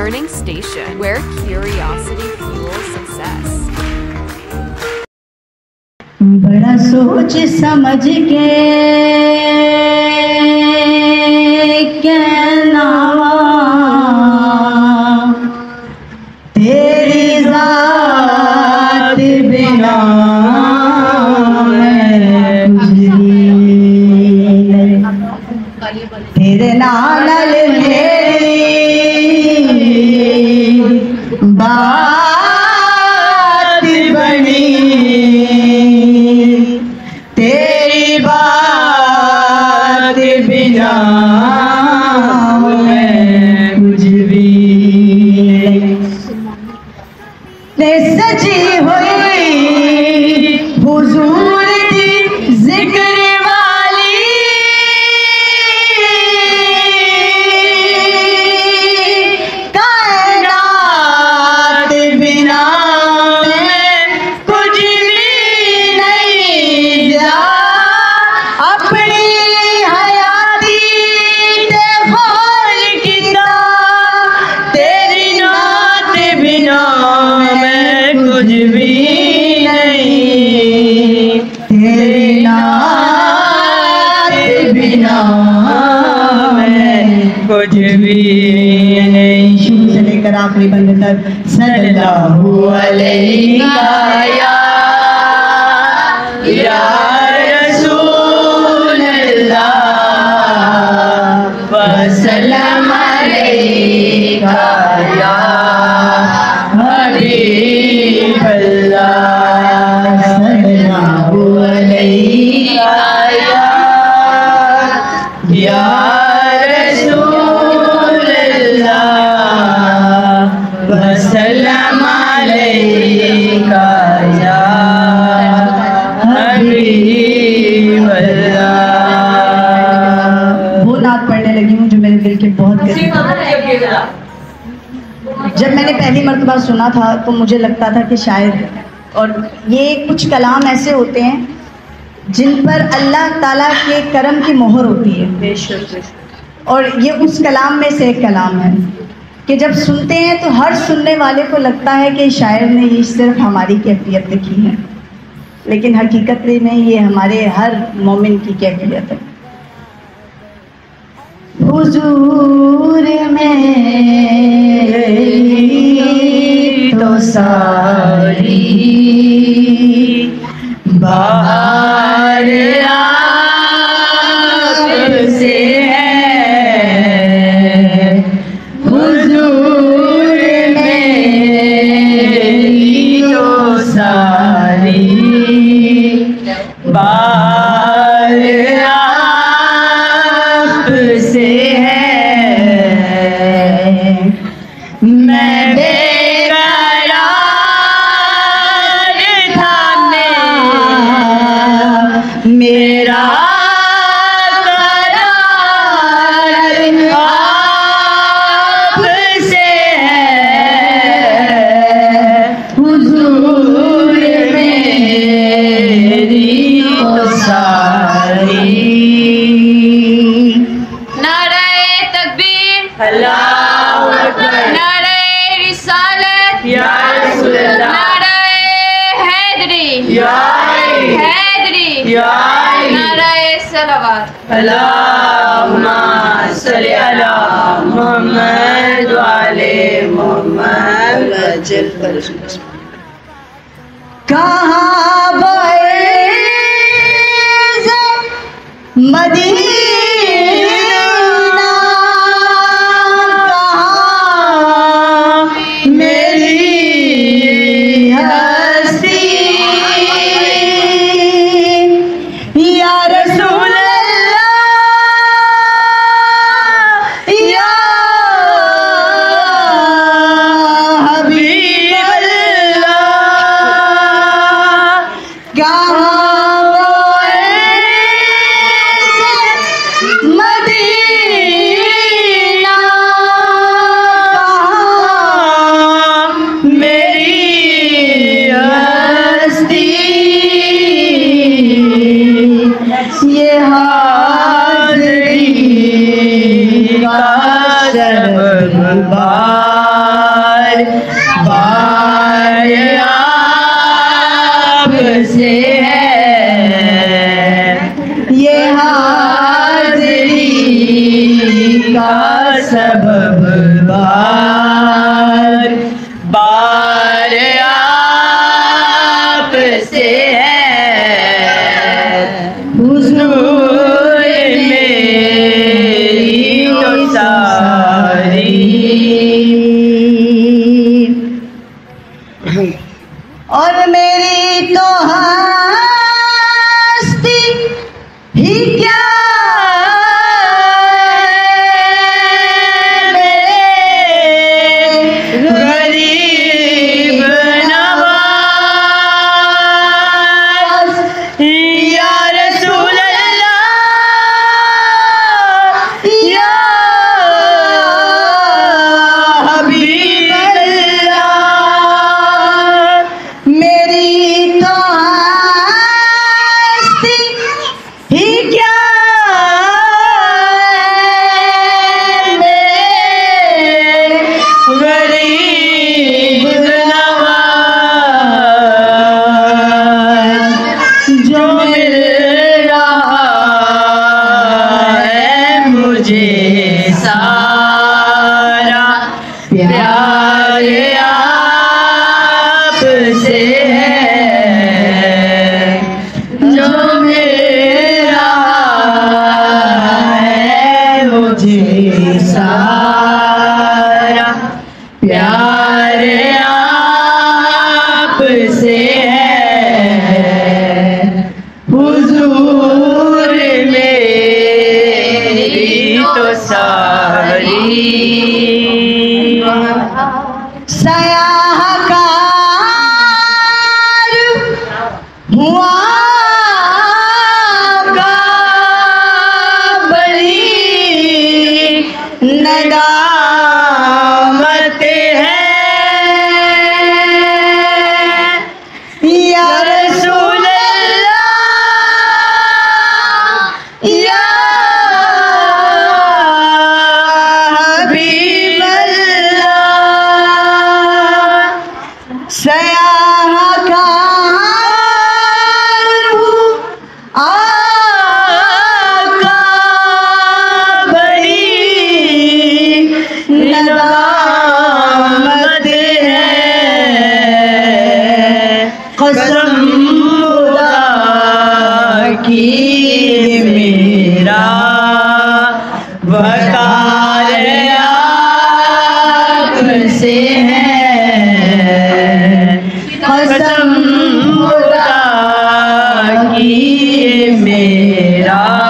learning station where curiosity fuels success. बड़ा सोच समझ के कहना तेरी जात बिना तेरे नाल मेरी बात बनी, तेरी बात बिना मैं कुछ भी नहीं। सजी हुई हुजूर की जिक्र वाली कायनात बिना मैं कुछ भी नहीं जा। अपनी हयाती ते खोल किता, तेरी नात बिना मैं कुछ भी नहीं, तेरी नात बिना मैं कुछ भी नहीं। शुरू से लेकर आखिरी बंद तक सल्लल्लाहु अलैहि या रसूल अल्लाह वसल्लम अलैका या हबीब अल्लाह। सल्लल्लाहु अलैका या रसूल अल्लाह वसल्लम अलैका या हबीब अल्लाह। वो नात पढ़ने लगी हूँ जो मेरे दिल के बहुत करीब। जब मैंने पहली मर्तबा सुना था तो मुझे लगता था कि शायद, और ये कुछ कलाम ऐसे होते हैं जिन पर अल्लाह ताला के करम की मोहर होती है, और ये उस कलाम में से एक कलाम है कि जब सुनते हैं तो हर सुनने वाले को लगता है कि शायर ने ये सिर्फ हमारी कैफियत लिखी है, लेकिन हकीकत में ये हमारे हर मोमिन की कैफियत है। हुजूर मेरी तो सारी बाहर आपसे है, हुजूर मेरी तो सारी बाहर आपसे है। मैं बेकरार था मेरा करार आपसे है, हुजूर मेरी तो सारी। नारे तकबीर, अल्लाहु अकबर, नारे रिसालत, या रसूल अल्लाह, नारे हैदरी, या हैदरी, या नारे सलावत। अल्लाहुम्मा सल्ली अला मुहम्मद व आले मुहम्मद वजल पर। कहाँ बएज़ मदीना, कहाँ मेरी हस्ती, या रसूल अल्लाह या हबीब अल्लाह। कहाँ मदीना, कहाँ मेरी हस्ती, ये हाज़री का शर्म का सबब बार बार आप से है हुजूर मेरी तो सारी। और मेरी तो हस्ती ही क्या मेरे गरीब नवाज या रसूल अल्लाह या हबीब अल्लाह। मेरी तो हस्ती ही क्या मेरे गरीब नवाज जो मिल रहा है मुझे सारा प्यार आप से है जो मिल रहा है मुझे सारा प्यार आप से है हुजूर मेरी तो सारी। सयाहकार हुआ का बड़ी नदामत है या रसूल अल्लाह या हबीब अल्लाह। सयाहकार हूँ आका बड़ी नदामत है कसम खुदा की मेरा वकार आप से है कसम खुदा की मेरा